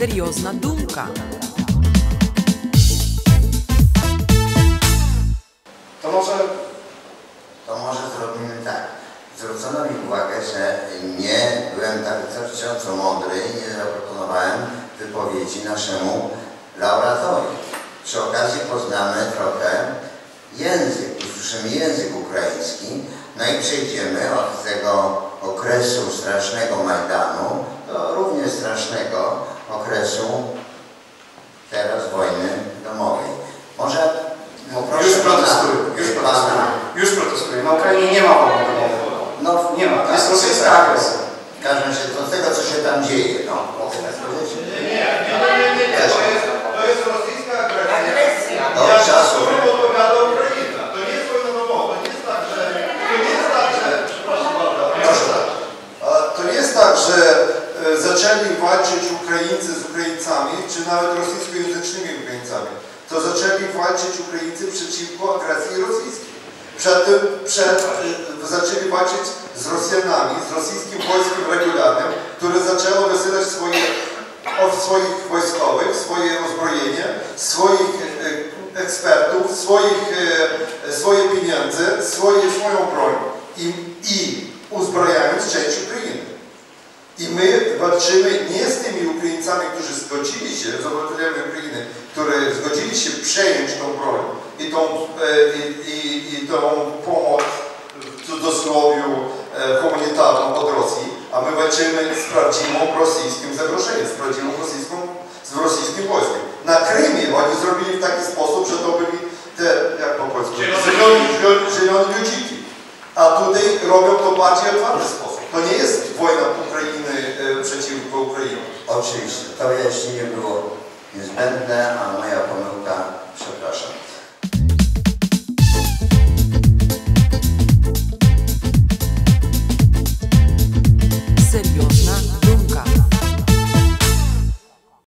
серйозна думка. To może zrobimy tak. Zwrócono mi uwagę, że nie byłem tak wystarczająco mądry i nie zaproponowałem wypowiedzi naszemu laureatowi. Przy okazji poznamy trochę język, usłyszymy język ukraiński, no i przejdziemy od tego okresu strasznego Majdanu do równie strasznego okresu teraz wojny domowej. Może poproszę Już protestuję. Na Ukrainie nie ma wojny domowej. No nie ma. To jest rosyjska agresja. W każdym razie do tego, co się tam dzieje. No, mogę tak powiedzieć? Nie. To jest rosyjska agresja. Do czasu. Odpowiada Ukraina. To nie jest wojna domowa. To nie jest tak, że... Przepraszam bardzo. To nie jest tak, że zaczęli walczyć Ukraińcy z Ukraińcami, czy nawet rosyjskojęzycznymi Ukraińcami. To zaczęli walczyć Ukraińcy przeciwko agresji rosyjskiej. Zaczęli walczyć z Rosjanami, z rosyjskim wojskiem regularnym, które zaczęło wysyłać swoich wojskowych, swoje uzbrojenie, swoich ekspertów, swoje pieniądze, swoją broń i uzbrajając część Ukrainy. I my walczymy nie z tymi Ukraińcami, którzy zgodzili się, z obywatelami Ukrainy, które zgodzili się przejąć tą broń i tą pomoc w cudzysłowie humanitarną od Rosji, a my walczymy z prawdziwym rosyjskim zagrożeniem, z rosyjskim wojskiem. Na Krymie oni zrobili w taki sposób, że to byli te, jak po polsku, zielone ludziki. A tutaj robią to bardziej otwarty sposób. To nie jest wojna Ukrainy przeciwko Ukrainie. Oczywiście, to jeszcze nie było niezbędne, a moja